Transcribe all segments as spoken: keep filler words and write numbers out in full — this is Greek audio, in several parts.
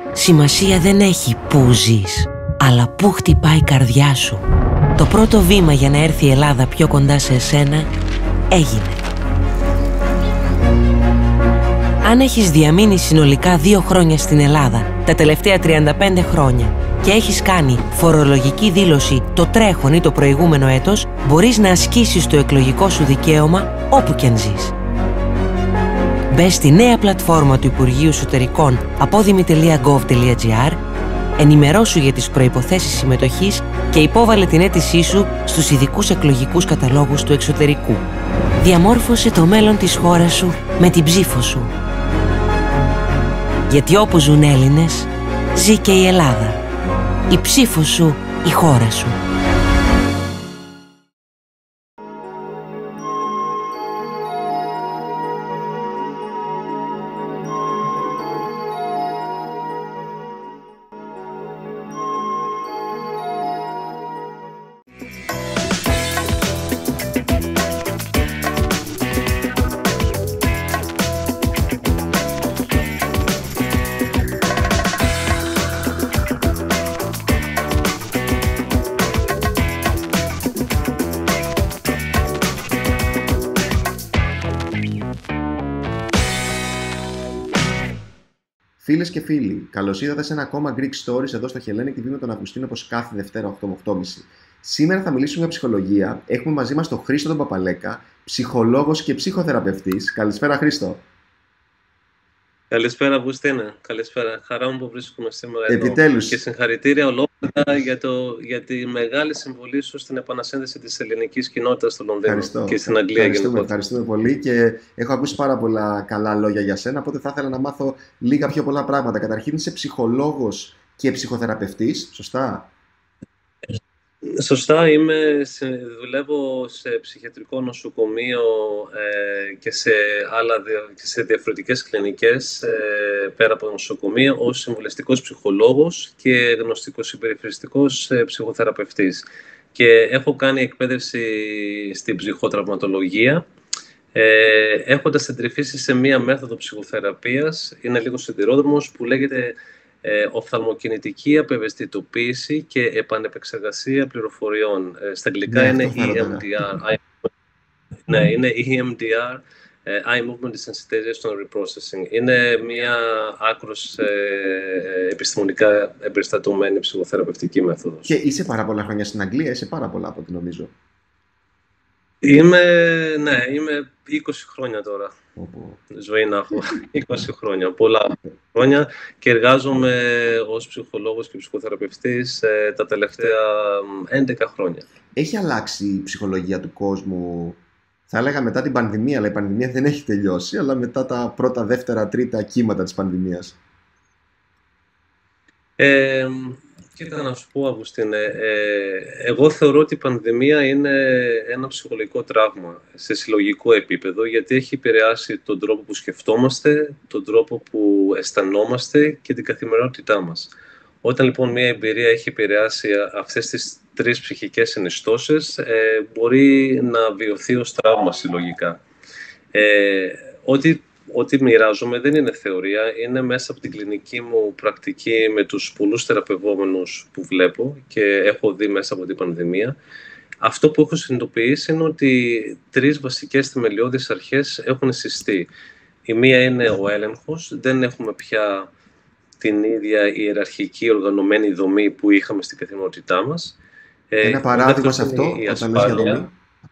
Σημασία δεν έχει πού ζεις, αλλά πού χτυπάει η καρδιά σου. Το πρώτο βήμα για να έρθει η Ελλάδα πιο κοντά σε εσένα έγινε. Αν έχεις διαμείνει συνολικά δύο χρόνια στην Ελλάδα, τα τελευταία τριάντα πέντε χρόνια, και έχεις κάνει φορολογική δήλωση το τρέχον ή το προηγούμενο έτος, μπορείς να ασκήσεις το εκλογικό σου δικαίωμα όπου και αν ζεις. Μπες στη νέα πλατφόρμα του Υπουργείου Εσωτερικών απόδημη τελεία γκοβ τελεία τζι άρ, ενημερώσου για τις προϋποθέσεις συμμετοχής και υπόβαλε την αίτησή σου στους ειδικούς εκλογικούς καταλόγους του εξωτερικού. Διαμόρφωσε το μέλλον της χώρας σου με την ψήφο σου. Γιατί όπου ζουν Έλληνες, ζει και η Ελλάδα. Η ψήφο σου, η χώρα σου. Φίλες και φίλοι, καλώς ήρθατε σε ένα ακόμα Greek Stories εδώ στο Hellenic τι βι με τον Αυγουστίνο, όπως κάθε Δευτέρα οκτώ με οκτώ και μισή. Σήμερα θα μιλήσουμε για ψυχολογία. Έχουμε μαζί μας τον Χρήστο τον Παπαλέκα, ψυχολόγος και ψυχοθεραπευτής. Καλησπέρα, Χρήστο. Καλησπέρα, Αυγουστίνα. Καλησπέρα. Χαρά μου που βρίσκομαι σήμερα εδώ. Επιτέλους. Και συγχαρητήρια ολόκληρα για, το, για τη μεγάλη συμβολή σου στην επανασύνδεση της ελληνικής κοινότητας στο Λονδίνο. Ευχαριστώ. Και στην Αγγλία γενικότερα. Ευχαριστούμε πολύ και έχω ακούσει πάρα πολλά καλά λόγια για σένα, οπότε θα ήθελα να μάθω λίγα πιο πολλά πράγματα. Καταρχήν είσαι ψυχολόγος και ψυχοθεραπευτής, σωστά? Σωστά, είμαι, δουλεύω σε ψυχιατρικό νοσοκομείο ε, και, σε άλλα, και σε διαφορετικές κλινικές ε, πέρα από το νοσοκομείο ως συμβουλευτικός ψυχολόγος και γνωστικοσυμπεριφεριστικός ε, ψυχοθεραπευτής. Και έχω κάνει εκπαίδευση στην ψυχοτραυματολογία, ε, έχοντας εντρυφήσει σε μία μέθοδο ψυχοθεραπείας, είναι λίγο σιδηρόδρομος, που λέγεται Ε, οφθαλμοκινητική απευαισθητοποίηση και επανεπεξεργασία πληροφοριών. Ε, στα αγγλικά ναι, είναι ι εμ ντι αρ. Ναι, είναι ι εμ ντι αρ, Eye Movement Desensitization Reprocessing. Είναι μια άκρως ε, επιστημονικά εμπεριστατωμένη ψυχοθεραπευτική μέθοδος. Και είσαι πάρα πολλά χρόνια στην Αγγλία, είσαι πάρα πολλά από ό,τι νομίζω. Είμαι, ναι, είμαι είκοσι χρόνια τώρα. Όπου... Ζωή να έχω, είκοσι χρόνια, πολλά χρόνια, και εργάζομαι ως ψυχολόγος και ψυχοθεραπευτής ε, τα τελευταία έντεκα χρόνια. Έχει αλλάξει η ψυχολογία του κόσμου, θα έλεγα μετά την πανδημία, αλλά η πανδημία δεν έχει τελειώσει, αλλά μετά τα πρώτα, δεύτερα, τρίτα κύματα της πανδημίας. Ε, Κοίτα να σου πω, Αυγουστίνε, ε, εγώ θεωρώ ότι η πανδημία είναι ένα ψυχολογικό τραύμα σε συλλογικό επίπεδο, γιατί έχει επηρεάσει τον τρόπο που σκεφτόμαστε, τον τρόπο που αισθανόμαστε και την καθημερινότητά μας. Όταν λοιπόν μια εμπειρία έχει επηρεάσει αυτές τις τρεις ψυχικές συνιστώσεις, ε, μπορεί να βιωθεί ως τραύμα συλλογικά. Ε, ότι Ό,τι μοιράζομαι δεν είναι θεωρία, είναι μέσα από την κλινική μου πρακτική με τους πολλούς θεραπευόμενους που βλέπω και έχω δει μέσα από την πανδημία. Αυτό που έχω συνειδητοποιήσει είναι ότι τρεις βασικές θεμελιώδεις αρχές έχουν συστεί. Η μία είναι ο έλεγχος, δεν έχουμε πια την ίδια ιεραρχική οργανωμένη δομή που είχαμε στην καθημερινότητά μας. Ένα παράδειγμα σε αυτό, όταν λες για δομή.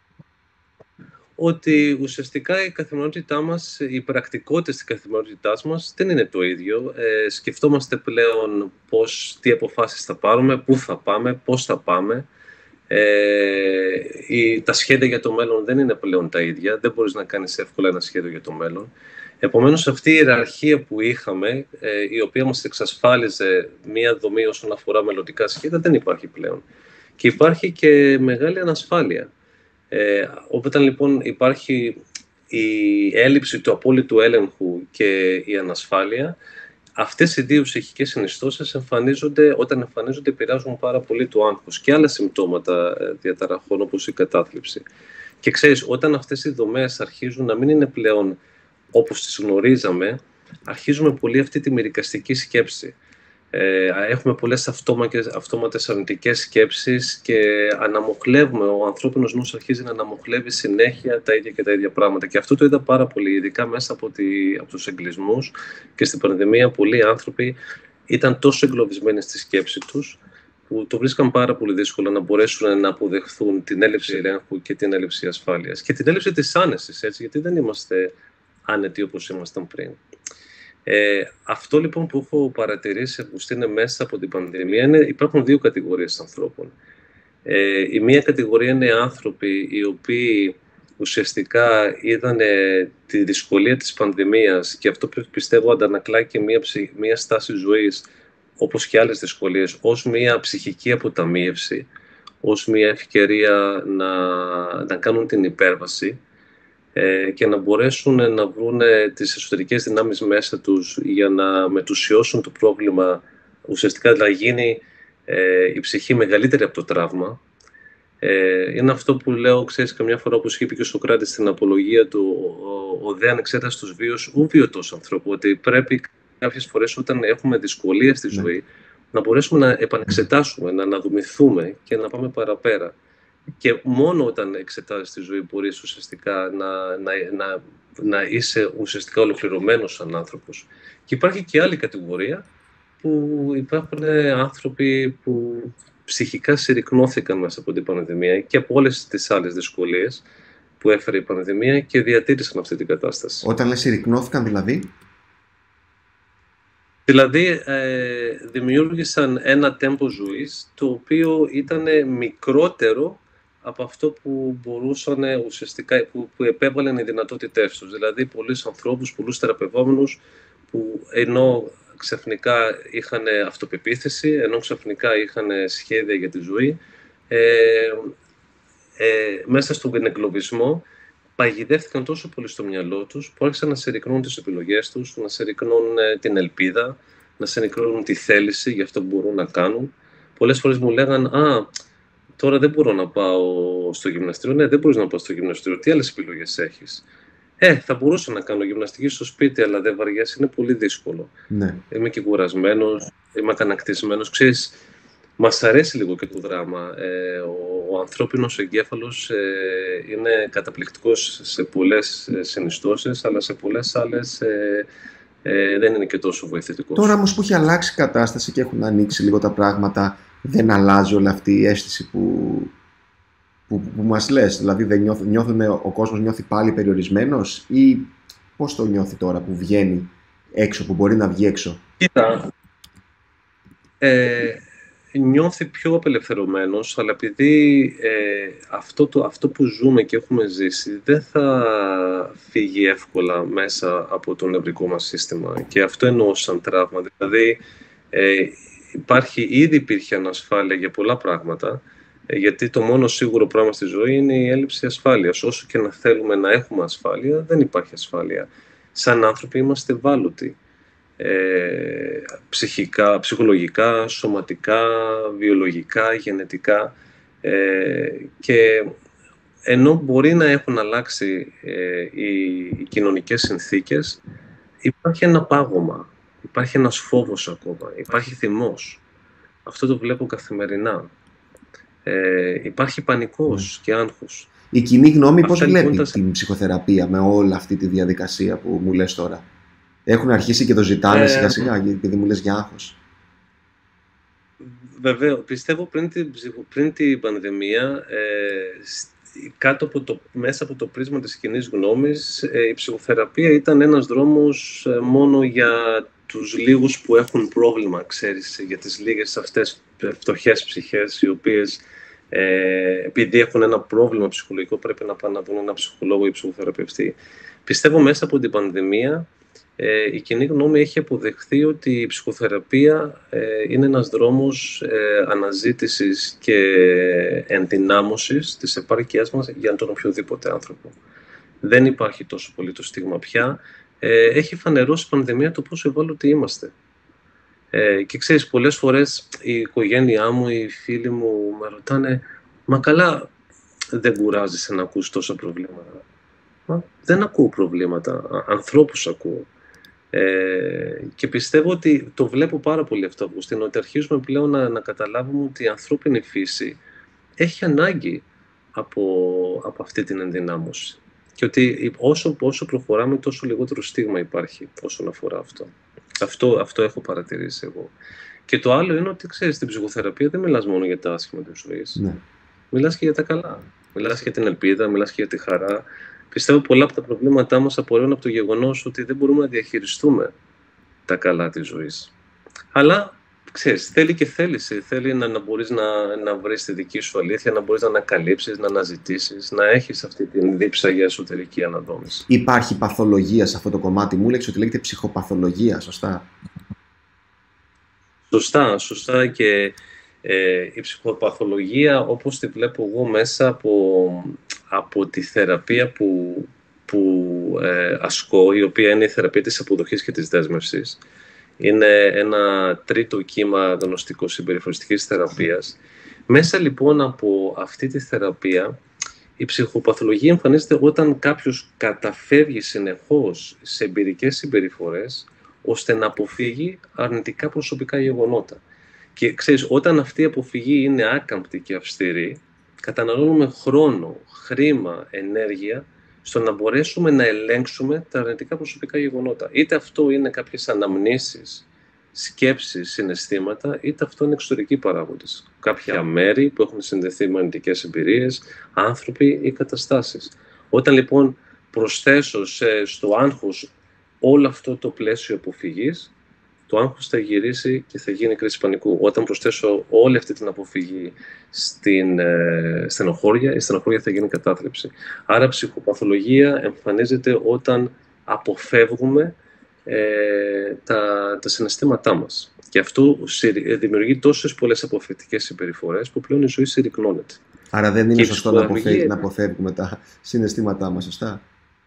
Ότι ουσιαστικά η καθημερινότητά μας, η πρακτικότητα της καθημερινότητάς μας δεν είναι το ίδιο. Ε, σκεφτόμαστε πλέον πώς, τι αποφάσεις θα πάρουμε, πού θα πάμε, πώς θα πάμε. Ε, η, τα σχέδια για το μέλλον δεν είναι πλέον τα ίδια. Δεν μπορείς να κάνεις εύκολα ένα σχέδιο για το μέλλον. Επομένως, αυτή η ιεραρχία που είχαμε, ε, η οποία μας εξασφάλιζε μία δομή όσον αφορά μελλοντικά σχέδια, δεν υπάρχει πλέον. Και υπάρχει και μεγάλη ανασφάλεια. Ε, όταν λοιπόν υπάρχει η έλλειψη του απόλυτου έλεγχου και η ανασφάλεια, αυτές οι δύο ψυχικές συνιστώσεις εμφανίζονται, όταν εμφανίζονται επηρεάζουν πάρα πολύ το άγχος και άλλα συμπτώματα διαταραχών όπως η κατάθλιψη. Και ξέρεις, όταν αυτές οι δομές αρχίζουν να μην είναι πλέον όπως τις γνωρίζαμε, αρχίζουμε πολύ αυτή τη μερικαστική σκέψη. Ε, έχουμε πολλές αυτόματες αρνητικές σκέψεις και αναμοχλεύουμε, ο ανθρώπινος νους αρχίζει να αναμοχλεύει συνέχεια τα ίδια και τα ίδια πράγματα. Και αυτό το είδα πάρα πολύ, ειδικά μέσα από, τη, από τους εγκλισμούς και στην πανδημία. Πολλοί άνθρωποι ήταν τόσο εγκλωβισμένοι στη σκέψη τους, που το βρίσκαν πάρα πολύ δύσκολο να μπορέσουν να αποδεχθούν την έλλειψη ελέγχου και την έλλειψη ασφάλειας. Και την έλλειψη της άνεσης, έτσι, γιατί δεν είμαστε άνετοι όπως ήμασταν πριν. Ε, αυτό λοιπόν που έχω παρατηρήσει, Αυγουστίνε, μέσα από την πανδημία, είναι υπάρχουν δύο κατηγορίες ανθρώπων. Ε, η μία κατηγορία είναι άνθρωποι οι οποίοι ουσιαστικά είδαν τη δυσκολία της πανδημίας, και αυτό πιστεύω αντανακλάει και μία, μία στάση ζωής, όπως και άλλες δυσκολίες, ως μία ψυχική αποταμίευση, ως μία ευκαιρία να, να κάνουν την υπέρβαση και να μπορέσουν να βρουν τις εσωτερικές δυνάμεις μέσα τους για να μετουσιώσουν το πρόβλημα, ουσιαστικά να γίνει ε, η ψυχή μεγαλύτερη από το τραύμα. Ε, είναι αυτό που λέω, ξέρεις, καμιά φορά, όπως είπε και ο Σωκράτης στην απολογία του, ο, ο δε ανεξέταστος βίος ου βιωτός ανθρώπου, ότι πρέπει κάποιες φορές όταν έχουμε δυσκολία στη ζωή, ναι, να μπορέσουμε να επανεξετάσουμε, να αναδομηθούμε και να πάμε παραπέρα. Και μόνο όταν εξετάζεις τη ζωή μπορείς ουσιαστικά να, να, να, να είσαι ουσιαστικά ολοκληρωμένος σαν άνθρωπος. Και υπάρχει και άλλη κατηγορία που υπάρχουν άνθρωποι που ψυχικά συρρικνώθηκαν μέσα από την πανδημία και από όλες τις άλλες δυσκολίες που έφερε η πανδημία και διατήρησαν αυτή την κατάσταση. Όταν λες συρρικνώθηκαν, δηλαδή? Δηλαδή, ε, δημιούργησαν ένα τέμπο ζωής το οποίο ήταν μικρότερο από αυτό που μπορούσαν ουσιαστικά, που, που επέβαλαν οι δυνατότητές τους. Δηλαδή, πολλούς ανθρώπους, πολλούς θεραπευόμενους που ενώ ξαφνικά είχαν αυτοπεποίθηση, ενώ ξαφνικά είχαν σχέδια για τη ζωή, ε, ε, μέσα στον εγκλωβισμό παγιδεύτηκαν τόσο πολύ στο μυαλό τους που άρχισαν να συρρικνώνουν τις επιλογές τους, να συρρικνώνουν την ελπίδα, να συρρικνώνουν τη θέληση για αυτό που μπορούν να κάνουν. Πολλές φορές μου λέγαν, α, τώρα δεν μπορώ να πάω στο γυμναστήριο. Ναι, δεν μπορείς να πάω στο γυμναστήριο. Τι άλλες επιλογές έχεις? Ε, θα μπορούσα να κάνω γυμναστική στο σπίτι, αλλά δεν βαριέσαι, είναι πολύ δύσκολο. Ναι. Είμαι και κουρασμένος, είμαι ακανακτισμένος. Ξέρεις, μας αρέσει λίγο και το δράμα. Ε, ο, ο ανθρώπινος εγκέφαλος ε, είναι καταπληκτικός σε πολλές ε, συνιστώσεις, αλλά σε πολλές άλλες ε, ε, δεν είναι και τόσο βοηθητικός. Τώρα όμως που έχει αλλάξει η κατάσταση και έχουν ανοίξει λίγο τα πράγματα, δεν αλλάζει όλη αυτή η αίσθηση που, που, που, που μας λες? Δηλαδή δεν νιώθ, νιώθουμε, ο κόσμος νιώθει πάλι περιορισμένος, ή πώς το νιώθει τώρα που βγαίνει έξω, που μπορεί να βγει έξω? Κοίτα, ε, νιώθει πιο απελευθερωμένος, αλλά επειδή ε, αυτό, το, αυτό που ζούμε και έχουμε ζήσει δεν θα φύγει εύκολα μέσα από το νευρικό μας σύστημα, και αυτό εννοώ σαν τραύμα. Δηλαδή ε, υπάρχει, ήδη υπήρχε ανασφάλεια για πολλά πράγματα, ε, γιατί το μόνο σίγουρο πράγμα στη ζωή είναι η έλλειψη ασφάλειας. Όσο και να θέλουμε να έχουμε ασφάλεια, δεν υπάρχει ασφάλεια. Σαν άνθρωποι είμαστε ευάλωτοι. Ε, ψυχικά, ψυχολογικά, σωματικά, βιολογικά, γενετικά, ε, και ενώ μπορεί να έχουν αλλάξει ε, οι, οι κοινωνικές συνθήκες, υπάρχει ένα πάγωμα, υπάρχει ένας φόβος ακόμα, υπάρχει θυμός. Αυτό το βλέπω καθημερινά. Ε, υπάρχει πανικός mm. και άγχος. Η κοινή γνώμη πώς βλέπει τα... την ψυχοθεραπεία με όλη αυτή τη διαδικασία που μου λες τώρα? Έχουν αρχίσει και το ζητάνε ε, σιγά σιγά, επειδή μου λες για άγχος. Βεβαίως. Πιστεύω πριν την, πριν την πανδημία, ε, κάτω από το, μέσα από το πρίσμα της κοινής γνώμης, ε, η ψυχοθεραπεία ήταν ένας δρόμος ε, μόνο για τους λίγους που έχουν πρόβλημα, ξέρεις, για τις λίγες αυτές φτωχές ψυχές, οι οποίες ε, επειδή έχουν ένα πρόβλημα ψυχολογικό πρέπει να πάνε να δουν ένα ψυχολόγο ή ψυχοθεραπευτή. Πιστεύω μέσα από την πανδημία Ε, η κοινή γνώμη έχει αποδεχθεί ότι η ψυχοθεραπεία ε, είναι ένας δρόμος ε, αναζήτησης και ενδυνάμωσης της επάρκειάς μας για τον οποιοδήποτε άνθρωπο. Δεν υπάρχει τόσο πολύ το στίγμα πια. Ε, έχει φανερώσει η πανδημία το πόσο ευάλωτοι είμαστε. Ε, και ξέρεις, πολλές φορές η οικογένειά μου, οι φίλοι μου με ρωτάνε, μα καλά δεν κουράζεσαι να ακούς τόσα προβλήματα? Μα δεν ακούω προβλήματα, ανθρώπους ακούω. Ε, και πιστεύω ότι το βλέπω πάρα πολύ αυτό, Αυγουστίνο, ότι αρχίζουμε πλέον να, να καταλάβουμε ότι η ανθρώπινη φύση έχει ανάγκη από, από αυτή την ενδυνάμωση. Και ότι όσο, όσο προχωράμε, τόσο λιγότερο στίγμα υπάρχει όσον αφορά αυτό. Αυτό, αυτό έχω παρατηρήσει εγώ. Και το άλλο είναι ότι, ξέρεις, στην ψυχοθεραπεία δεν μιλάς μόνο για τα άσχημα της ζωής. Ναι. Μιλάς και για τα καλά. Μιλάς για την ελπίδα, μιλάς και για τη χαρά. Πιστεύω πολλά από τα προβλήματά μας απορρέουν από το γεγονός ότι δεν μπορούμε να διαχειριστούμε τα καλά της ζωής. Αλλά, ξέρεις, θέλει και θέληση. Θέλει να, να μπορείς να, να βρεις τη δική σου αλήθεια, να μπορείς να ανακαλύψεις, να αναζητήσεις, να έχεις αυτή την δίψα για εσωτερική αναδόμηση. Υπάρχει παθολογία σε αυτό το κομμάτι. Μου έλεγες ότι λέγεται ψυχοπαθολογία, σωστά? Σωστά, σωστά. Και ε, η ψυχοπαθολογία, όπως τη βλέπω εγώ μέσα από, από τη θεραπεία που, που ε, ασκώ, η οποία είναι η θεραπεία της αποδοχής και της δέσμευσης, είναι ένα τρίτο κύμα γνωστικο-συμπεριφοριστικής θεραπείας. Μέσα λοιπόν από αυτή τη θεραπεία, η ψυχοπαθολογία εμφανίζεται όταν κάποιος καταφεύγει συνεχώς σε εμπειρικές συμπεριφορές, ώστε να αποφύγει αρνητικά προσωπικά γεγονότα. Και ξέρεις, όταν αυτή η αποφυγή είναι άκαμπτη και αυστηρή, καταναλώνουμε χρόνο, χρήμα, ενέργεια, στο να μπορέσουμε να ελέγξουμε τα αρνητικά προσωπικά γεγονότα. Είτε αυτό είναι κάποιες αναμνήσεις, σκέψεις, συναισθήματα, είτε αυτό είναι εξωτερικοί παράγοντες. Κάποια μέρη που έχουν συνδεθεί με αρνητικές εμπειρίες, άνθρωποι ή καταστάσεις. Όταν λοιπόν προσθέσω σε, στο άγχος όλο αυτό το πλαίσιο αποφυγής, το άγχος θα γυρίσει και θα γίνει κρίση πανικού. Όταν προσθέσω όλη αυτή την αποφυγή στην ε, στενοχώρια, η στενοχώρια θα γίνει κατάθλιψη. Άρα ψυχοπαθολογία εμφανίζεται όταν αποφεύγουμε ε, τα, τα συναισθήματά μας. Και αυτό δημιουργεί τόσες πολλές αποφευκτικές συμπεριφορές που πλέον η ζωή συρρυκνώνεται. Άρα δεν είναι σωστό να, αποφεύγουμε, να αποφεύγουμε τα συναισθήματά μας, σωστά?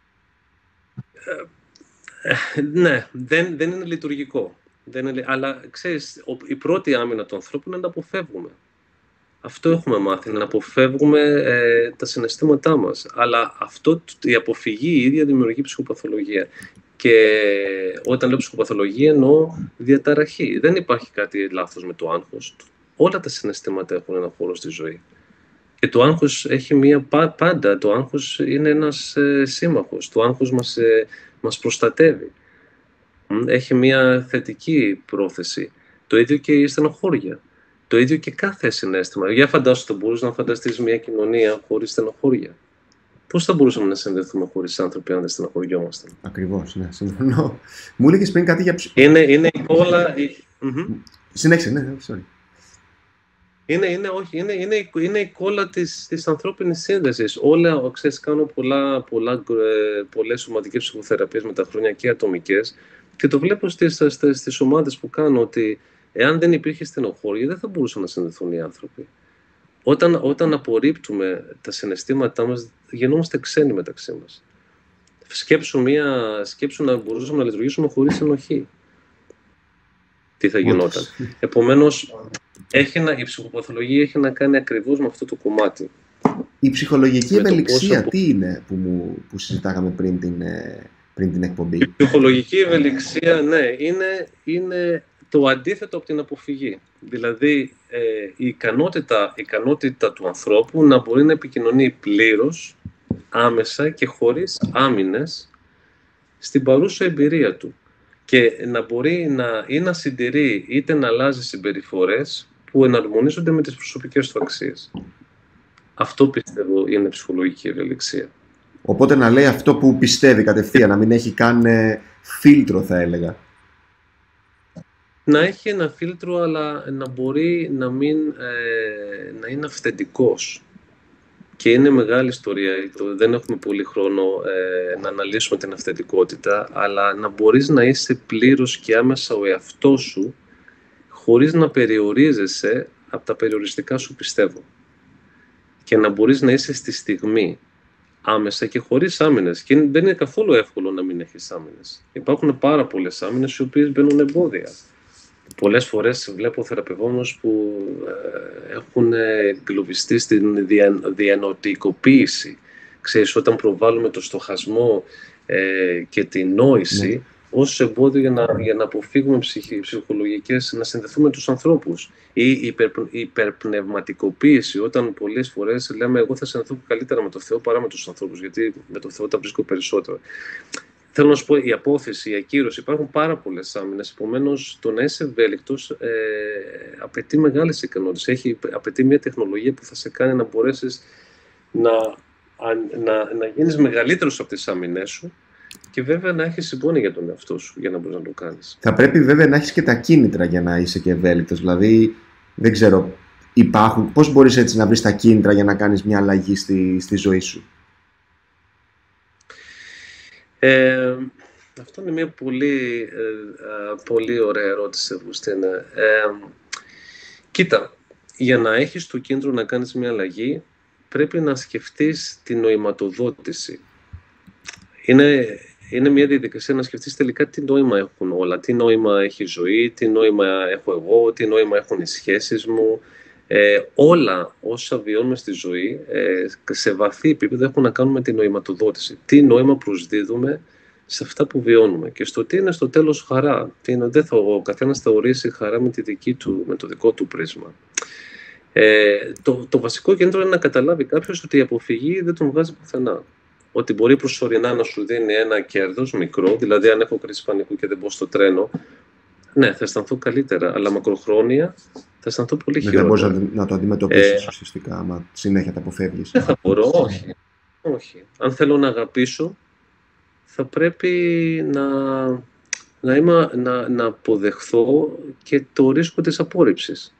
Ε, ε, ναι, δεν, δεν είναι λειτουργικό. Δεν είναι, αλλά ξέρεις, η πρώτη άμυνα του ανθρώπου είναι να αποφεύγουμε. Αυτό έχουμε μάθει, να αποφεύγουμε ε, τα συναισθήματά μας. Αλλά αυτό, η αποφυγή η ίδια δημιουργεί ψυχοπαθολογία. Και όταν λέω ψυχοπαθολογία εννοώ διαταραχή. Δεν υπάρχει κάτι λάθος με το άγχος. Όλα τα συναισθήματα έχουν ένα χώρο στη ζωή. Και το άγχος έχει μία πάντα. Το άγχος είναι ένας ε, σύμμαχος. Το άγχος μας, ε, μας προστατεύει. Έχει μία θετική πρόθεση. Το ίδιο και η στενοχώρια. Το ίδιο και κάθε συναίσθημα. Για φαντάσου, θα μπορούσε να φανταστείς μια κοινωνία χωρίς στενοχώρια. Πώς θα μπορούσαμε να συνδεθούμε χωρίς άνθρωποι αν δεν στενοχωριόμαστε? Ακριβώς, ναι, συμφωνώ. Μου έλεγες πριν κάτι για ψ... Είναι, είναι η κόλλα... Mm-hmm. Συνέχισε, ναι, sorry. Είναι, είναι, όχι, είναι, είναι, είναι η κόλλα της, της ανθρώπινης σύνδεσης. Όλα, ξέρεις, κάνω πολλά, πολλά, πολλές σωματικές ψυχοθεραπείες με τα χρόνια και ατομικές και το βλέπω στις, στις, στις ομάδες που κάνω ότι εάν δεν υπήρχε στενοχώρια δεν θα μπορούσαν να συνδεθούν οι άνθρωποι. Όταν, όταν απορρίπτουμε τα συναισθήματά μας, γινόμαστε ξένοι μεταξύ μας. Σκέψου, μια, σκέψου να μπορούσαμε να λειτουργήσουμε χωρίς ενοχή. Τι θα γινόταν? Επομένως, έχει να, η ψυχοπαθολογία έχει να κάνει ακριβώς με αυτό το κομμάτι. Η ψυχολογική ευελιξία πόσο... τι είναι που, μου, που συζητάγαμε πριν την, πριν την εκπομπή? Η ψυχολογική ευελιξία, ναι, είναι, είναι το αντίθετο από την αποφυγή. Δηλαδή, ε, η, ικανότητα, η ικανότητα του ανθρώπου να μπορεί να επικοινωνεί πλήρως, άμεσα και χωρίς άμυνες στην παρούσα εμπειρία του. Και να μπορεί να, ή να συντηρεί είτε να αλλάζει συμπεριφορές που εναρμονίζονται με τις προσωπικές του αξίες. Αυτό πιστεύω είναι ψυχολογική ευελιξία. Οπότε να λέει αυτό που πιστεύει κατευθείαν, να μην έχει καν ε, φίλτρο, θα έλεγα. Να έχει ένα φίλτρο, αλλά να μπορεί να, μην, ε, να είναι αυθεντικός. Και είναι μεγάλη ιστορία, δεν έχουμε πολύ χρόνο ε, να αναλύσουμε την αυθεντικότητα, αλλά να μπορείς να είσαι πλήρως και άμεσα ο εαυτός σου, χωρίς να περιορίζεσαι από τα περιοριστικά σου πιστεύω. Και να μπορείς να είσαι στη στιγμή, άμεσα και χωρίς άμυνες. Και δεν είναι καθόλου εύκολο να μην έχεις άμυνες. Υπάρχουν πάρα πολλές άμυνες οι οποίες μπαίνουν εμπόδια. Πολλές φορές βλέπω θεραπευόμενους που ε, έχουν εγκλωβιστεί στην δια, διανοητικοποίηση. Ξέρεις, όταν προβάλλουμε το στοχασμό ε, και την νόηση, ως εμπόδιο για να, για να αποφύγουμε ψυχ, ψυχολογικές, να συνδεθούμε με τους ανθρώπους. Ή η υπερ, υπερπνευματικοποίηση, όταν πολλές φορές λέμε εγώ θα συνδεθώ καλύτερα με τον Θεό παρά με τους ανθρώπους, γιατί με τον Θεό τα βρίσκω περισσότερο. Θέλω να σου πω, η απόθεση, η ακύρωση, υπάρχουν πάρα πολλές άμυνες. Επομένως, το να είσαι ευέλικτος ε, απαιτεί μεγάλες ικανότητες. Έχει, απαιτεί μια τεχνολογία που θα σε κάνει να μπορέσεις να, να, να γίνεις μεγαλύτερος από τις άμυνές σου και βέβαια να έχεις συμπόνια για τον εαυτό σου για να μπορείς να το κάνεις. Θα πρέπει βέβαια να έχεις και τα κίνητρα για να είσαι και ευέλικτος. Δηλαδή, δεν ξέρω, υπάρχουν, πώς μπορείς έτσι να βρεις τα κίνητρα για να κάνεις μια αλλαγή στη, στη ζωή σου. Ε, αυτό είναι μια πολύ, ε, πολύ ωραία ερώτηση, Αυγουστίνα. Ε, κοίτα, για να έχεις το κίνητρο να κάνεις μια αλλαγή, πρέπει να σκεφτείς την νοηματοδότηση. Είναι, είναι μια διαδικασία να σκεφτείς τελικά τι νόημα έχουν όλα, τι νόημα έχει η ζωή, τι νόημα έχω εγώ, τι νόημα έχουν οι σχέσεις μου. Ε, όλα όσα βιώνουμε στη ζωή, ε, σε βαθύ επίπεδο έχουν να κάνουν με την νοηματοδότηση. Τι νόημα προσδίδουμε σε αυτά που βιώνουμε και στο τι είναι στο τέλος χαρά. Τι είναι, δεν θα, ο καθένας θα ορίσει χαρά με, τη δική του, με το δικό του πρίσμα. Ε, το, το βασικό κίνητρο είναι να καταλάβει κάποιος ότι η αποφυγή δεν τον βγάζει πουθενά. Ότι μπορεί προσωρινά να σου δίνει ένα κέρδος μικρό, δηλαδή αν έχω κρίση πανικού και δεν μπω στο τρένο, ναι, θα αισθανθώ καλύτερα, αλλά μακροχρόνια θα αισθανθώ πολύ χειρότερα. Δεν μπορείς να το αντιμετωπίσεις ε, ουσιαστικά, άμα συνέχεια τα αποφεύγεις. Δεν θα μπορώ, όχι. όχι. Αν θέλω να αγαπήσω, θα πρέπει να, να, είμαι, να, να αποδεχθώ και το ρίσκο της απόρριψης.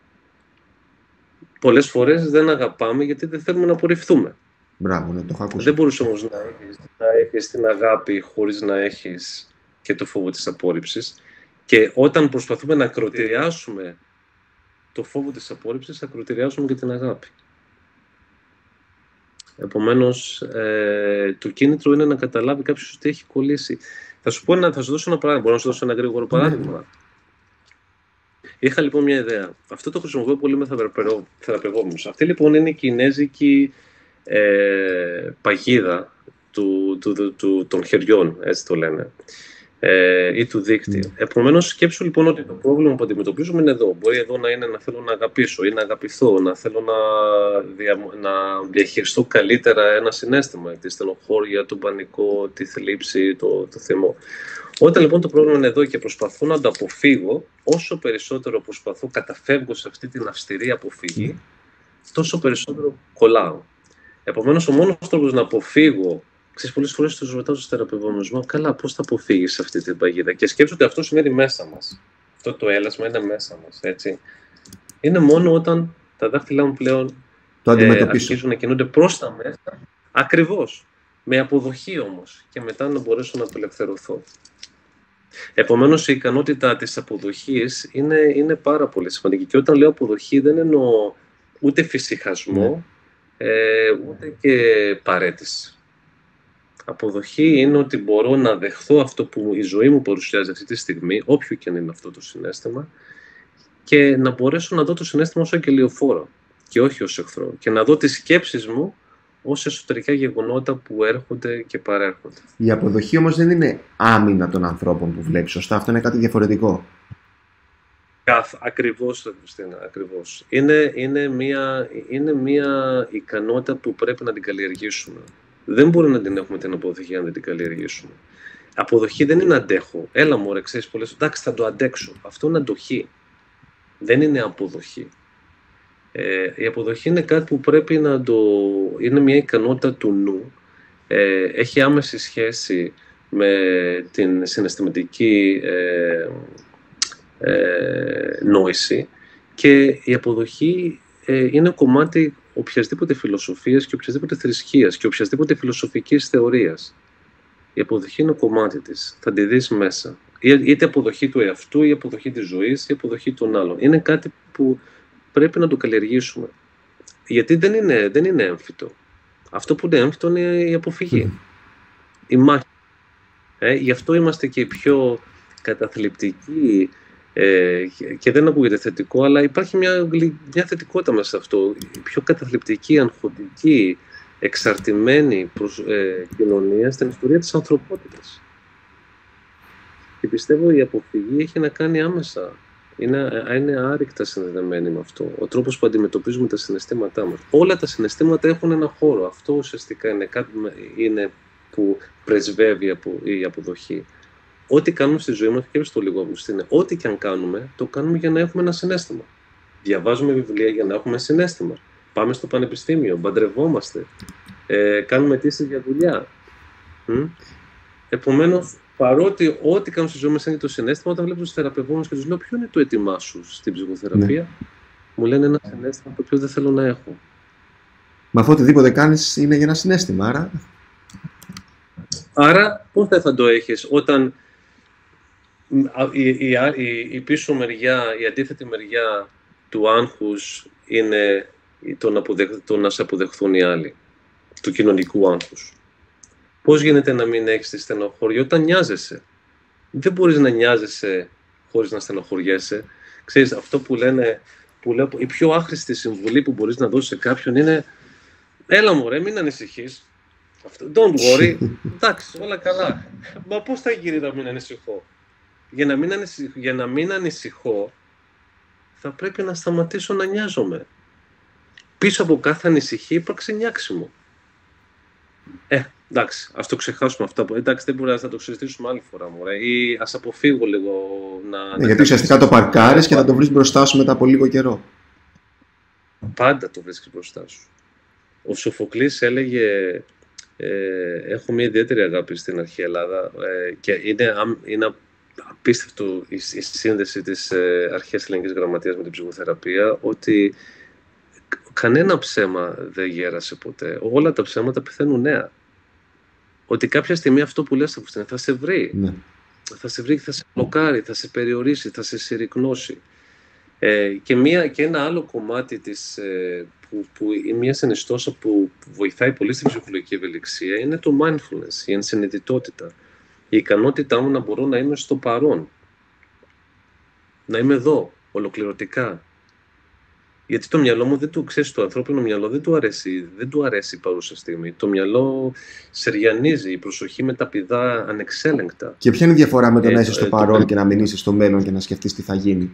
Πολλές φορές δεν αγαπάμε γιατί δεν θέλουμε να απορριφθούμε. Μπράβο, ναι, το έχω ακούσει. Δεν μπορείς όμως να έχεις, να έχεις την αγάπη χωρίς να έχεις και το φόβο της απόρριψης. Και όταν προσπαθούμε να ακροτηριάσουμε το φόβο της απόρριψης, ακροτηριάσουμε και την αγάπη. Επομένως, ε, το κίνητρο είναι να καταλάβει κάποιος ότι έχει κολλήσει. Θα σου, πω ένα, θα σου δώσω ένα παράδειγμα. Μπορώ να σου δώσω ένα γρήγορο παράδειγμα. Mm. Είχα λοιπόν μια ιδέα. Αυτό το χρησιμοποιώ πολύ με θεραπευόμενους. Αυτή λοιπόν είναι η κινέζικη ε, παγίδα του, του, του, του, των χεριών, έτσι το λένε. Ε, ή του δίκτυου. Mm. Επομένως, σκέψου λοιπόν ότι το πρόβλημα που αντιμετωπίζουμε είναι εδώ. Μπορεί εδώ να είναι να θέλω να αγαπήσω ή να αγαπηθώ, να θέλω να, δια, να διαχειριστώ καλύτερα ένα συναίσθημα, τη στενοχώρια, τον πανικό, τη θλίψη, το, το θυμό. Όταν λοιπόν το πρόβλημα είναι εδώ και προσπαθώ να το αποφύγω, όσο περισσότερο προσπαθώ, καταφεύγω σε αυτή την αυστηρή αποφυγή, mm. τόσο περισσότερο κολλάω. Επομένως, ο μόνος τρόπος να αποφύγω. Ξέρεις, πολλές φορές τους ρωτάω στους θεραπευόμενους μου, καλά, πώς θα αποφύγεις αυτή την παγίδα. Και σκέψου ότι αυτό σημαίνει μέσα μας. Αυτό το έλασμα είναι μέσα μας, έτσι. Είναι μόνο όταν τα δάχτυλά μου πλέον ε, αρχίζουν να κινούνται προς τα μέσα, ακριβώς. Με αποδοχή όμως. Και μετά να μπορέσω να απελευθερωθώ. Επομένως, η ικανότητα της αποδοχής είναι, είναι πάρα πολύ σημαντική. Και όταν λέω αποδοχή, δεν εννοώ ούτε φυσιχασμό, mm. ε, ούτε και παρέτηση. Αποδοχή είναι ότι μπορώ να δεχθώ αυτό που η ζωή μου παρουσιάζει αυτή τη στιγμή, όποιο και αν είναι αυτό το συναίσθημα, και να μπορέσω να δω το συναίσθημα ως αγγελιοφόρο και όχι ως εχθρό. Και να δω τις σκέψεις μου ως εσωτερικά γεγονότα που έρχονται και παρέρχονται. Η αποδοχή όμως δεν είναι άμυνα των ανθρώπων που βλέπεις, σωστά? Αυτό είναι κάτι διαφορετικό. Καθ, ακριβώς, Χριστίνα, ακριβώς. Είναι, είναι, μια, είναι μια ικανότητα που πρέπει να την καλλιεργήσουμε. Δεν μπορούμε να την έχουμε την αποδοχή αν δεν την καλλιεργήσουμε. Αποδοχή δεν είναι αντέχω. Έλα μωρέ, ξέρεις πολλές. Εντάξει, θα το αντέξω. Αυτό είναι αντοχή. Δεν είναι αποδοχή. Ε, η αποδοχή είναι κάτι που πρέπει να το... είναι μια ικανότητα του νου. Ε, έχει άμεση σχέση με την συναισθηματική ε, ε, νόηση και η αποδοχή ε, είναι κομμάτι οποιασδήποτε φιλοσοφίας και οποιασδήποτε θρησκείας και οποιασδήποτε φιλοσοφικής θεωρίας. Η αποδοχή είναι κομμάτι της. Θα τη δεις μέσα. Είτε αποδοχή του εαυτού, ή αποδοχή της ζωής, ή αποδοχή των άλλων. Είναι κάτι που πρέπει να το καλλιεργήσουμε. Γιατί δεν είναι, δεν είναι έμφυτο. Αυτό που είναι έμφυτο είναι η αποφυγή. Mm. Η μάχη. Ε, γι' αυτό είμαστε και οι πιο καταθλιπτικοί ε, και δεν ακούγεται θετικό, αλλά υπάρχει μια, μια θετικότητα μέσα σε αυτό. Η πιο καταθλιπτική, αγχωτική, εξαρτημένη προς, ε, κοινωνία στην ιστορία της ανθρωπότητας. Και πιστεύω η αποφυγή έχει να κάνει άμεσα. Είναι, είναι άρρηκτα συνδεδεμένη με αυτό. Ο τρόπος που αντιμετωπίζουμε τα συναισθήματά μας. Όλα τα συναισθήματα έχουν ένα χώρο. Αυτό ουσιαστικά είναι κάτι είναι που πρεσβεύει από, η αποδοχή. Ό,τι κάνουμε στη ζωή μας, και στο λίγο Αυγουστίνε, ό,τι και αν κάνουμε, το κάνουμε για να έχουμε ένα συναίσθημα. Διαβάζουμε βιβλία για να έχουμε συναίσθημα. Πάμε στο πανεπιστήμιο, μπαντρευόμαστε, ε, κάνουμε αιτήσεις για δουλειά. Mm? Επομένως, παρότι ό,τι κάνουν στη ζωή μας είναι το συναίσθημα, όταν βλέπω τους θεραπευόμενους και τους λέω ποιο είναι το έτοιμά σου στην ψυχοθεραπεία, ναι. Μου λένε ένα συναίσθημα το οποίο δεν θέλω να έχω. Μα αυτό οτιδήποτε κάνεις είναι για ένα συναίσθημα, άρα. Άρα, πώς δεν θα το έχεις όταν η, η, η, η πίσω μεριά, η αντίθετη μεριά του άγχους είναι το να, αποδεχ, το να σε αποδεχθούν οι άλλοι, του κοινωνικού άγχους. Πώς γίνεται να μην έχεις τη στενοχώρια όταν νοιάζεσαι? Δεν μπορείς να νοιάζεσαι χωρίς να στενοχωριέσαι. Ξέρεις, αυτό που λένε, που λέω, η πιο άχρηστη συμβουλή που μπορείς να δώσεις σε κάποιον είναι «Έλα μωρέ, μην ανησυχείς. Don't worry. Εντάξει, όλα καλά». Μα πώς θα γίνει να μην ανησυχώ? Για να μην, ανησυχώ, για να μην ανησυχώ, θα πρέπει να σταματήσω να νοιάζομαι. Πίσω από κάθε ανησυχία υπάρξει νιάξιμο. Ε, εντάξει, ας το ξεχάσουμε αυτό. Εντάξει, δεν μπορεί να το συζητήσουμε άλλη φορά, μωρέ. Ή ας αποφύγω λίγο να... Ε, να γιατί ουσιαστικά το παρκάρεις και θα το βρεις μπροστά σου μετά από λίγο καιρό. Πάντα το βρίσκεις μπροστά σου. Ο Σοφοκλής έλεγε... Ε, έχω μια ιδιαίτερη αγάπη στην αρχαία Ελλάδα ε, και είναι, είναι απίστευτο η, η σύνδεση της ε, αρχαίας ελληνικής γραμματείας με την ψυχοθεραπεία, ότι κανένα ψέμα δεν γέρασε ποτέ. Όλα τα ψέματα πεθαίνουν νέα. Ότι κάποια στιγμή αυτό που λες θα σε βρει. Ναι. Θα σε βρει, θα σε μπλοκάρει, θα σε περιορίσει, θα σε συρρυκνώσει. Ε, και, μία, και ένα άλλο κομμάτι της, ε, που, που είναι μια συνιστόσα που βοηθάει πολύ στην ψυχολογική ευελιξία είναι το mindfulness, η ενσυνειδητότητα. Η ικανότητά μου να μπορώ να είμαι στο παρόν. Να είμαι εδώ, ολοκληρωτικά. Γιατί το μυαλό μου δεν του, ξέρεις, το ανθρώπινο μυαλό δεν του αρέσει, δεν του αρέσει η παρούσα στιγμή. Το μυαλό σεριανίζει, η προσοχή μεταπηδά ανεξέλεγκτα. Και ποια είναι η διαφορά με το ε, να είσαι στο ε, παρόν το... και να μην είσαι στο μέλλον και να σκεφτείς τι θα γίνει?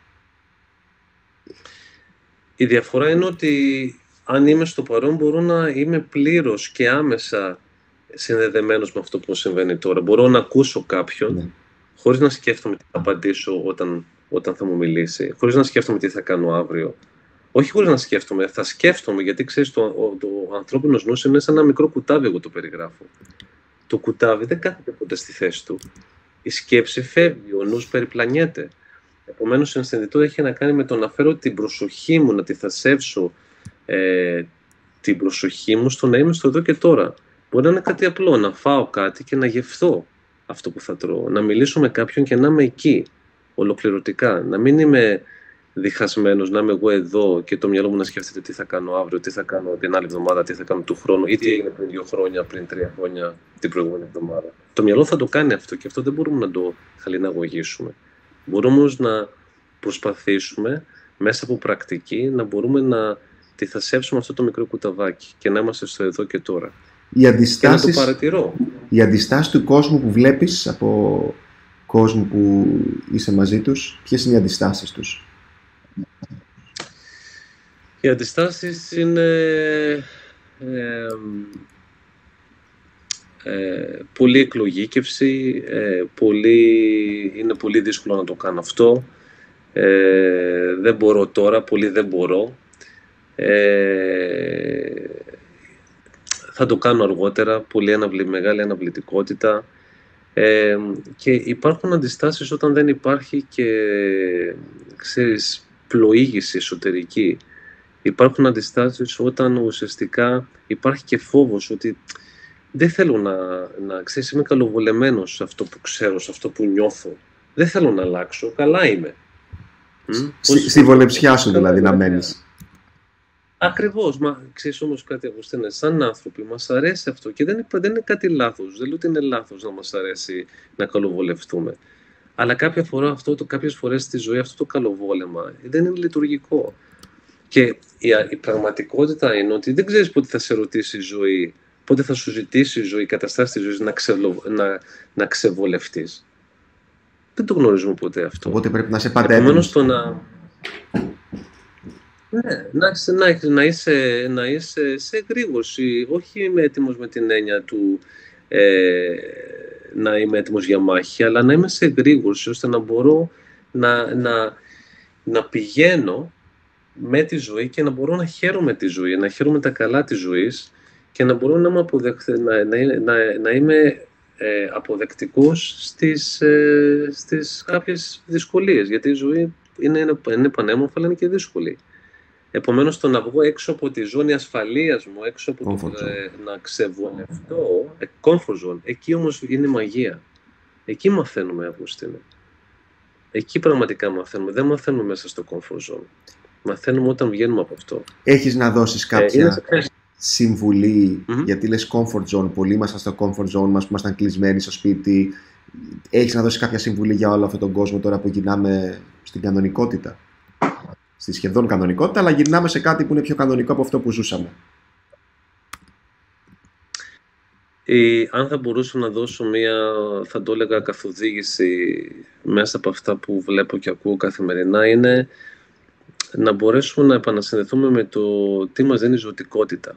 Η διαφορά είναι ότι αν είμαι στο παρόν μπορώ να είμαι πλήρως και άμεσα συνδεδεμένος με αυτό που συμβαίνει τώρα. Μπορώ να ακούσω κάποιον, ναι, χωρίς να σκέφτομαι τι θα απαντήσω όταν, όταν θα μου μιλήσει, χωρίς να σκέφτομαι τι θα κάνω αύριο. Όχι χωρίς να σκέφτομαι, θα σκέφτομαι, γιατί ξέρεις, το, ο, το ανθρώπινος νους είναι σαν ένα μικρό κουτάβι, εγώ το περιγράφω. Το κουτάβι δεν κάθεται ποτέ στη θέση του. Η σκέψη φεύγει, ο νους περιπλανιέται. Επομένως, η ενσυνειδητότητα έχει να κάνει με το να φέρω την προσοχή μου, να τη θασεύσω ε, την προσοχή μου στο να είμαι στο εδώ και τώρα. Μπορεί να είναι κάτι απλό, να φάω κάτι και να γευθώ αυτό που θα τρώω. Να μιλήσω με κάποιον και να είμαι εκεί, ολοκληρωτικά. Να μην είμαι διχασμένος, να είμαι εγώ εδώ και το μυαλό μου να σκέφτεται τι θα κάνω αύριο, τι θα κάνω την άλλη εβδομάδα, τι θα κάνω του χρόνου, ή τι έγινε πριν δύο χρόνια, πριν τρία χρόνια, την προηγούμενη εβδομάδα. Το μυαλό θα το κάνει αυτό και αυτό δεν μπορούμε να το χαλιναγωγήσουμε. Μπορούμε όμως να προσπαθήσουμε μέσα από πρακτική να μπορούμε να τη θασεύσουμε αυτό το μικρό κουταβάκι και να είμαστε στο εδώ και τώρα. Οι αντιστάσεις, και να το παρατηρώ. Οι αντιστάσεις του κόσμου που βλέπεις από κόσμο που είσαι μαζί τους, ποιες είναι οι αντιστάσεις τους? Οι αντιστάσεις είναι ε, ε, πολύ εκλογήκευση, ε, πολύ, είναι πολύ δύσκολο να το κάνω αυτό, ε, δεν μπορώ τώρα, πολύ δεν μπορώ, ε, θα το κάνω αργότερα, πολύ αναβλη, μεγάλη αναβλητικότητα, ε, και υπάρχουν αντιστάσεις όταν δεν υπάρχει και, ξέρεις, πλοήγηση εσωτερική. Υπάρχουν αντιστάσεις όταν ουσιαστικά υπάρχει και φόβος ότι δεν θέλω να, να ξέρεις, είμαι καλοβολεμένος σε αυτό που ξέρω, σε αυτό που νιώθω. Δεν θέλω να αλλάξω, καλά είμαι. Στη, στη βολεψιά σου δηλαδή να μένεις. Ακριβώς, μα ξέρεις όμως κάτι, Αυγουστίνε, σαν άνθρωποι μας αρέσει αυτό και δεν είναι, δεν είναι κάτι λάθος. Δεν λέω ότι είναι λάθος να μας αρέσει να καλοβολευτούμε. Αλλά κάποια φορά αυτό, το, κάποιες φορές στη ζωή αυτό το καλοβόλεμα δεν είναι λειτουργικό. Και η, η πραγματικότητα είναι ότι δεν ξέρεις πότε θα σε ρωτήσει η ζωή, πότε θα σου ζητήσει η ζωή, η καταστάση της ζωής να, ξελο, να, να ξεβολευτείς. Δεν το γνωρίζουμε ποτέ αυτό. Οπότε πρέπει να είσαι πάντα έτοιμος. Το να... Ναι, να, να, να, είσαι, να είσαι σε εγρήγορση, όχι είμαι έτοιμος με την έννοια του ε, να είμαι έτοιμος για μάχη, αλλά να είμαι σε εγρήγορση, ώστε να μπορώ να, να, να πηγαίνω με τη ζωή και να μπορώ να χαίρομαι τη ζωή, να χαίρομαι τα καλά της ζωής και να μπορώ να είμαι, αποδεκ... να, να, να, να είμαι ε, αποδεκτικός στις, ε, στις κάποιες δυσκολίες, γιατί η ζωή είναι, είναι, είναι πανέμορφα, αλλά είναι και δύσκολη. Επομένως, το να βγω έξω από τη ζώνη ασφαλείας μου, έξω από το ε, να ξεβολευτώ, ε, comfort zone, εκεί όμως είναι μαγεία. Εκεί μαθαίνουμε, Αυγουστίνε. Εκεί πραγματικά μαθαίνουμε. Δεν μαθαίνουμε μέσα στο comfort zone. Μαθαίνουμε όταν βγαίνουμε από αυτό. Έχεις να δώσεις κάποια ε, συμβουλή, mm-hmm. γιατί λες comfort zone, πολλοί ήμασταν στο comfort zone μας που ήμασταν κλεισμένοι στο σπίτι. Έχεις να δώσεις κάποια συμβουλή για όλο αυτόν τον κόσμο τώρα που γυρνάμε στην κανονικότητα? Στη σχεδόν κανονικότητα, αλλά γυρνάμε σε κάτι που είναι πιο κανονικό από αυτό που ζούσαμε. Ε, αν θα μπορούσα να δώσω μία, θα το έλεγα, καθοδήγηση μέσα από αυτά που βλέπω και ακούω καθημερινά, είναι να μπορέσουμε να επανασυνδεθούμε με το τι μας δίνει ζωτικότητα.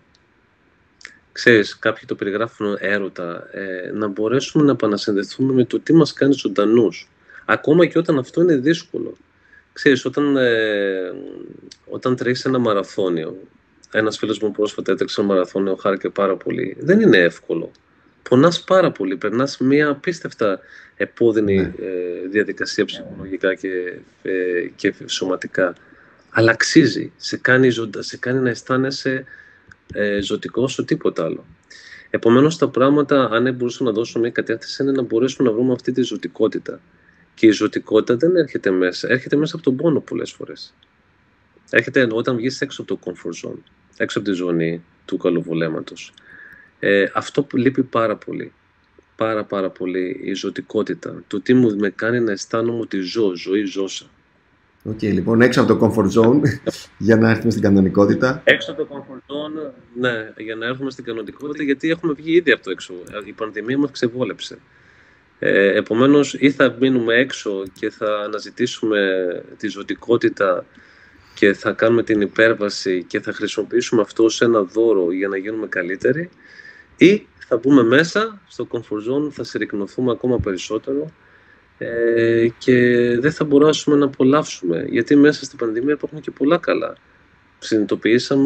Ξέρεις, κάποιοι το περιγράφουν έρωτα, ε, να μπορέσουμε να επανασυνδεθούμε με το τι μας κάνει ζωντανούς. Ακόμα και όταν αυτό είναι δύσκολο. Ξέρεις, όταν, ε, όταν τρέχεις ένα μαραθώνιο, ένας φίλος μου πρόσφατα έτρεξε ένα μαραθώνιο, χάρηκε πάρα πολύ. Δεν είναι εύκολο. Πονάς πάρα πολύ, περνάς μια απίστευτα επώδυνη ναι. ε, διαδικασία ψυχολογικά και, ε, και σωματικά. Αλλά αξίζει, σε κάνει, σε κάνει να αισθάνεσαι ε, ζωτικό όσο τίποτα άλλο. Επομένως, τα πράγματα, αν μπορούσα να δώσω μια κατεύθυνση, είναι να μπορέσουμε να βρούμε αυτή τη ζωτικότητα. Και η ζωτικότητα δεν έρχεται μέσα, έρχεται μέσα από τον πόνο πολλές φορές. Έρχεται όταν βγεις έξω από το comfort zone, έξω από τη ζώνη του καλοβολέματος. Ε, αυτό που λείπει πάρα πολύ, πάρα πάρα πολύ, η ζωτικότητα. Το τι μου με κάνει να αισθάνομαι ότι ζω, ζωή ζώσα. Οκ, okay, λοιπόν, έξω από το comfort zone, για να έρθουμε στην κανονικότητα. Έξω από το comfort zone, ναι, για να έρθουμε στην κανονικότητα, γιατί έχουμε βγει ήδη από το έξω. Η πανδημία μας ξεβόλεψε. Ε, επομένως, ή θα μείνουμε έξω και θα αναζητήσουμε τη ζωτικότητα και θα κάνουμε την υπέρβαση και θα χρησιμοποιήσουμε αυτό ως ένα δώρο για να γίνουμε καλύτεροι, ή θα μπούμε μέσα στο comfort zone, θα συρρικνωθούμε ακόμα περισσότερο ε, και δεν θα μπορέσουμε να απολαύσουμε, γιατί μέσα στην πανδημία υπάρχουν και πολλά καλά. Συνειδητοποιήσαμε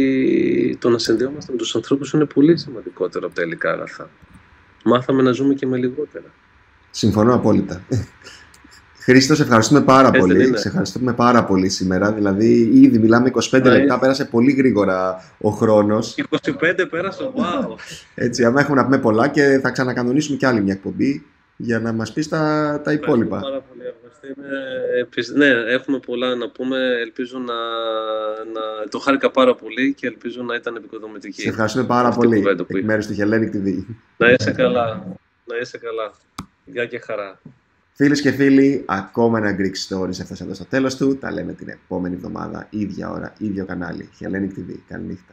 ότι το να συνδέομαστε με τους ανθρώπους είναι πολύ σημαντικότερο από τα υλικά αγαθά. Μάθαμε να ζούμε και με λιγότερα. Συμφωνώ απόλυτα. Χρήστο, σε ευχαριστούμε πάρα Έτσι πολύ. Σε ευχαριστούμε πάρα πολύ σήμερα. Δηλαδή, ήδη μιλάμε είκοσι πέντε λεπτά, είναι. Πέρασε πολύ γρήγορα ο χρόνος. είκοσι πέντε πέρασε, wow! Έτσι, άμα έχουμε να πούμε πολλά και θα ξανακανονίσουμε κι άλλη μια εκπομπή για να μας πεις τα, τα υπόλοιπα. Πάρα πολύ. Ναι, έχουμε πολλά να πούμε. Ελπίζω να, να... Το χάρηκα πάρα πολύ και ελπίζω να ήταν επικοδομητική. Σε ευχαριστούμε πάρα πολύ εκ μέρους του Hellenic τι βι. Να είσαι καλά. Να είσαι καλά. Γεια και χαρά. Φίλες και φίλοι, ακόμα ένα Greek Stories έφτασε εδώ στο τέλος του. Τα λέμε την επόμενη εβδομάδα, ίδια ώρα, ίδιο κανάλι. Hellenic τι βι. Καλή νύχτα.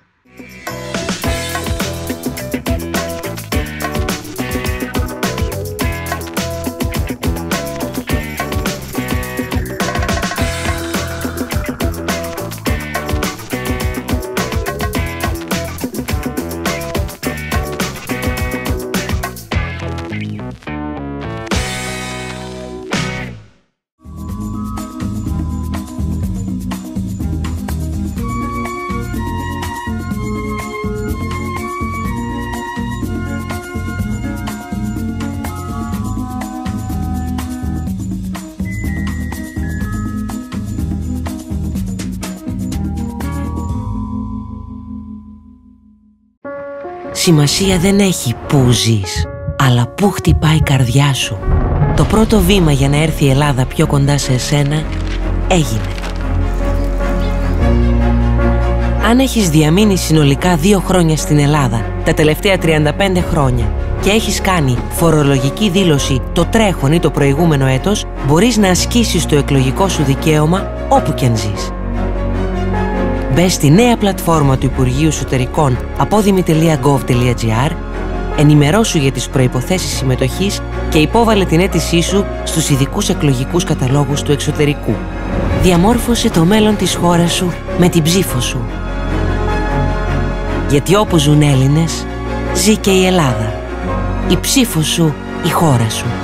Σημασία δεν έχει πού ζεις, αλλά πού χτυπάει η καρδιά σου. Το πρώτο βήμα για να έρθει η Ελλάδα πιο κοντά σε εσένα έγινε. Αν έχεις διαμείνει συνολικά δύο χρόνια στην Ελλάδα, τα τελευταία τριάντα πέντε χρόνια, και έχεις κάνει φορολογική δήλωση το τρέχον ή το προηγούμενο έτος, μπορείς να ασκήσεις το εκλογικό σου δικαίωμα όπου και αν ζεις. Μπες στη νέα πλατφόρμα του Υπουργείου Εσωτερικών απόδημη τελεία γκοβ τελεία τζι άρ ενημερώσου για τις προϋποθέσεις συμμετοχής και υπόβαλε την αίτησή σου στους ειδικούς εκλογικούς καταλόγους του εξωτερικού. Διαμόρφωσε το μέλλον της χώρας σου με την ψήφο σου. Γιατί όπου ζουν Έλληνες, ζει και η Ελλάδα. Η ψήφο σου, η χώρα σου.